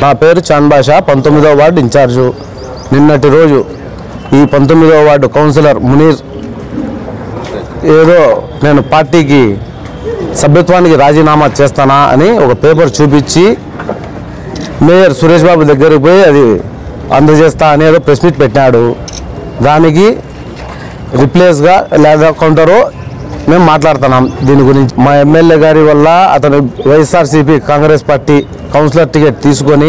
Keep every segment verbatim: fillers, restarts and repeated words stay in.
నా పేరు చాన్ బాషా, పంతొమ్మిదవ వార్డు ఇన్ఛార్జు. నిన్నటి రోజు ఈ పంతొమ్మిదవ వార్డు కౌన్సిలర్ మునీర్ ఏదో నేను పార్టీకి సభ్యత్వానికి రాజీనామా చేస్తానా అని ఒక పేపర్ చూపించి మేయర్ సురేష్ బాబు దగ్గరికి పోయి అది అందజేస్తా అనేదో ప్రెస్ మీట్ పెట్టాడు. దానికి రిప్లేస్గా లేదా కౌంటరు మేము మాట్లాడుతున్నాం. దీని గురించి మా ఎమ్మెల్యే గారి వల్ల అతను YSRCP Congress party councillor ticket తీసుకొని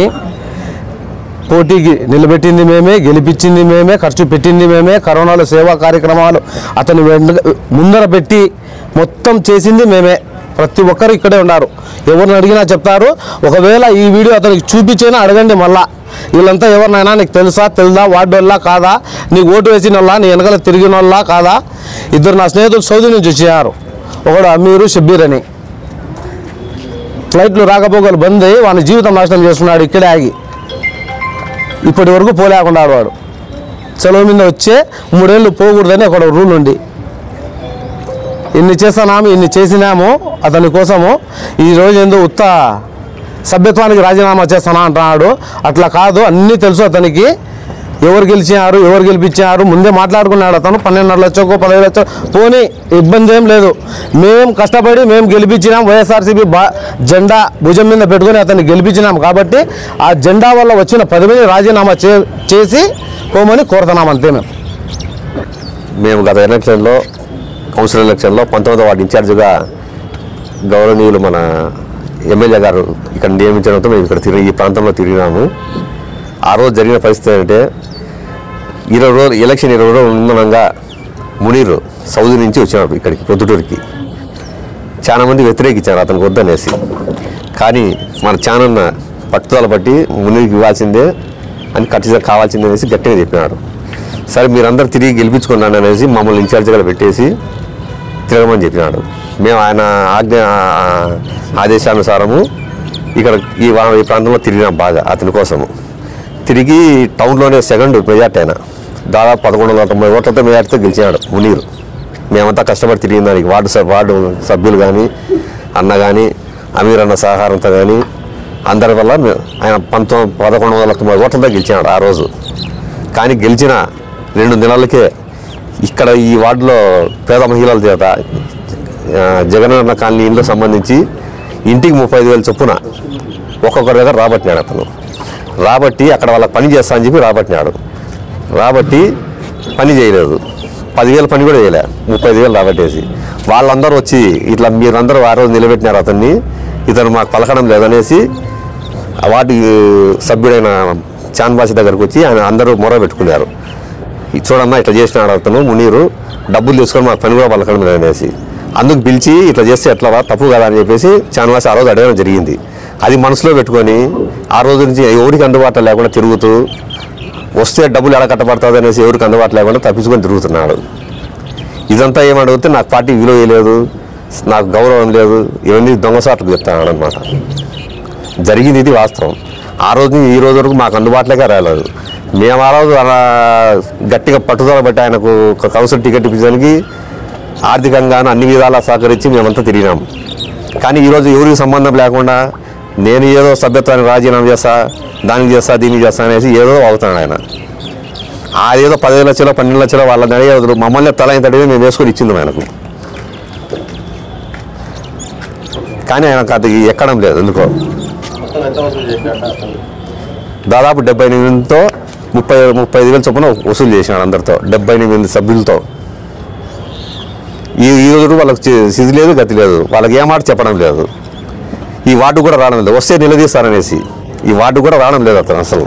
పోటీకి నిలబెట్టింది మేమే, గెలిపించింది మేమే, ఖర్చు పెట్టింది మేమే, కరోనాలో సేవా కార్యక్రమాలు అతను ముందర పెట్టి మొత్తం చేసింది మేమే. ప్రతి ఒక్కరు ఇక్కడే ఉన్నారు, ఎవరిని అడిగినా చెప్తారు. ఒకవేళ ఈ వీడియో అతనికి చూపించేనా అడగండి. మళ్ళా వీళ్ళంతా ఎవరినైనా నీకు తెలుసా తెలుదా, వార్డు వల్ల కాదా, నీకు ఓటు వేసిన వాళ్ళ, నీ వెనకాల తిరిగిన వాళ్ళ కాదా. ఇద్దరు నా స్నేహితులు సౌదీ నుంచి వచ్చారు, ఒకడు అమీరు షబ్బీర్ అని. ఫ్లైట్లు రాకపోకలు బంద్ అయ్యి వాని జీవితం నాశనం చేస్తున్నాడు. ఇక్కడే ఆగి ఇప్పటి వరకు పోలేకున్నాడు. వాడు సెలవు మీద వచ్చే మూడేళ్ళు పోకూడదని ఒక రూల్ ఉంది. ఇన్ని చేస్తున్నాము, ఇన్ని చేసినాము అతని కోసము. ఈరోజు ఏందో ఉత్త సభ్యత్వానికి రాజీనామా చేస్తానా అంటున్నాడు. అట్లా కాదు, అన్నీ తెలుసు అతనికి. ఎవరు గెలిచినారు, ఎవరు గెలిపించారు ముందే మాట్లాడుకున్నాడు అతను. పన్నెండున్నర లక్షకో పదహైదు లక్షలు పోనీ ఇబ్బంది ఏం లేదు. మేము కష్టపడి మేము గెలిపించినాం. వైఎస్ఆర్సీపీ బా జెండా భుజం మీద పెట్టుకొని అతన్ని గెలిపించినాం కాబట్టి ఆ జెండా వల్ల వచ్చిన పదవిని రాజీనామా చే చేసి పోమని కోరుతున్నాం అంతే. మేము మేము గత ఎలక్షన్లో కౌన్సిల్ ఎలక్షన్లో పంతొమ్మిదవ వార్డు ఇన్ఛార్జిగా గౌరవనీయులు మన ఎమ్మెల్యే గారు ఇక్కడ నియమించడంతో మేము ఇక్కడ తిరిగి ఈ ప్రాంతంలో తిరిగినాము. ఆ రోజు జరిగిన పరిస్థితి ఏంటంటే ఇరవై రోజులు ఎలక్షన్ ఇరవై రోజులు ఉండగా మునీరు సౌదీ నుంచి వచ్చినాడు ఇక్కడికి ప్రొద్దుటూరికి. చాలామంది వ్యతిరేకించారు అతనికి వద్దనేసి. కానీ మన ఛానల్ పట్టుదల బట్టి మునీరికి ఇవ్వాల్సిందే అని ఖచ్చితంగా కావాల్సిందే అనేసి గట్టిగా చెప్పినాడు. సరే మీరందరూ తిరిగి గెలిపించుకున్నాను అనేసి మమ్మల్ని ఇన్ఛార్జిగా పెట్టేసి తిరగమని చెప్పినాడు. మేము ఆయన ఆజ్ఞ ఆదేశానుసారము ఇక్కడ ఈ ఈ ప్రాంతంలో తిరిగినాం బాగా అతని కోసము. తిరిగి టౌన్లోనే సెకండ్ మెజార్టీ అయినా దాదాపు పదకొండు వందల తొంభై ఓట్లతో మెజార్టీతో గెలిచినాడు మునీరు. మేమంతా కష్టపడి తిరిగిన దానికి వార్డు వార్డు సభ్యులు కానీ అన్న కానీ అమీర్ అన్న సహకారంతో కానీ అందరి వల్ల ఆయన పంతొమ్మిది పదకొండు వందల తొంభై ఓట్లతో గెలిచినాడు ఆ రోజు. కానీ గెలిచిన రెండు నెలలకే ఇక్కడ ఈ వార్డులో పేద మహిళల చేత జగనన్న కాలనీ ఇంట్లో సంబంధించి ఇంటికి ముప్పై ఐదు వేలు చొప్పున ఒక్కొక్కరి దగ్గర రాబట్టినాడు అతను. రాబట్టి అక్కడ వాళ్ళకి పని చేస్తా అని చెప్పి రాబట్టినాడు. రాబట్టి పని చేయలేదు, పదివేలు పని కూడా చేయలే, ముప్పై ఐదు వేలు రాబట్టేసి వాళ్ళందరూ వచ్చి ఇట్లా మీరందరూ ఆ రోజు నిలబెట్టినారు అతన్ని, ఇతను మాకు పలకడం లేదనేసి వాటి సభ్యుడైన చాన్ బాషా దగ్గరకు వచ్చి ఆయన అందరూ మొర పెట్టుకున్నారు. చూడమ్మా ఇట్లా చేసినాడు అతను మునీరు, డబ్బులు తీసుకొని మాకు పని కూడా పలకడం లేదనేసి. అందుకు పిలిచి ఇట్లా చేస్తే ఎట్లా తప్పు కదా అని చెప్పేసి చాన్ బాషా ఆ రోజు అడగడం జరిగింది. అది మనసులో పెట్టుకొని ఆ రోజు నుంచి ఎవరికి అందుబాటులో లేకుండా తిరుగుతూ వస్తే డబ్బులు ఎలా కట్టబడుతుంది అనేసి ఎవరికి అందుబాటు లేకుండా తప్పించుకొని తిరుగుతున్నాడు. ఇదంతా ఏమడిగితే నాకు పార్టీ విలువ లేదు, నాకు గౌరవం లేదు, ఇవన్నీ దొంగసాట్లు చెప్తాను అనమాట. జరిగింది ఇది వాస్తవం. ఆ రోజు ఈ రోజు వరకు మాకు అందుబాటులోకే రాలేదు. మేము ఆ రోజు అలా గట్టిగా పట్టుదల బట్టి ఆయనకు కౌన్సిల్ టికెట్ ఇప్పించడానికి ఆర్థికంగాను అన్ని విధాలా సహకరించి మేమంతా తిరిగినాం. కానీ ఈరోజు ఎవరికి సంబంధం లేకుండా నేను ఏదో సభ్యత్వాన్ని రాజీనామా చేస్తా, దానికి చేస్తా, దీనికి చేస్తా అనేసి ఏదో అవుతున్నాడు ఆయన. అదేదో పదిహేను లక్షలో పన్నెండు లక్షలో వాళ్ళని అడిగేది మమ్మల్ని తల ఇంత అడిగి మేము వేసుకొని ఇచ్చింది ఆయనకు. కానీ ఆయనకు అది ఎక్కడం లేదు ఎందుకో. దాదాపు డెబ్బై ఎనిమిదితో ముప్పై ముప్పై ఐదు వేల చొప్పున వసూలు చేసినాడు అందరితో, డెబ్బై ఎనిమిది సభ్యులతో. ఈ ఈ రోజు వాళ్ళకి స్థితి లేదు, గతి లేదు, వాళ్ళకి ఏ మాట చెప్పడం లేదు. ఈ వార్డు కూడా రావడం లేదు, వస్తే నిలదీస్తారనేసి ఈ వార్డు కూడా రావడం లేదు అతను అసలు.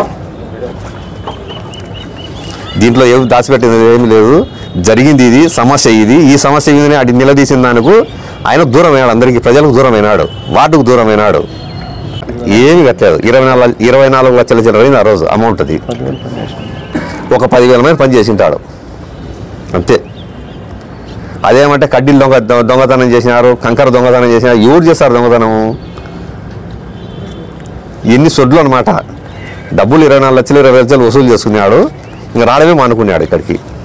దీంట్లో ఏమి దాచిపెట్టేది ఏమి లేదు. జరిగింది ఇది, సమస్య ఇది. ఈ సమస్య మీదనే అది నిలదీసిన దానికి ఆయన దూరం అయినాడు, అందరికీ ప్రజలకు దూరం అయినాడు, వార్డుకు దూరం అయినాడు. ఏమి కట్టలేదు. ఇరవై నాలుగు ఇరవై నాలుగు లక్షల చిల్లరైంది ఆ రోజు అమౌంట్. అది ఒక పదివేల మంది పని చేసింటాడు అంతే. అదేమంటే కడ్డీలు దొంగ దొంగతనం చేసినారు, కంకర దొంగతనం చేసినారు. ఎవరు చేస్తారు దొంగతనం? ఎన్ని సొడ్లు అనమాట. డబ్బులు ఇరవై నాలుగు లక్షలు ఇరవై లక్షలు వసూలు చేసుకున్నాడు, ఇంకా రావడమే మానుకున్నాడు ఇక్కడికి.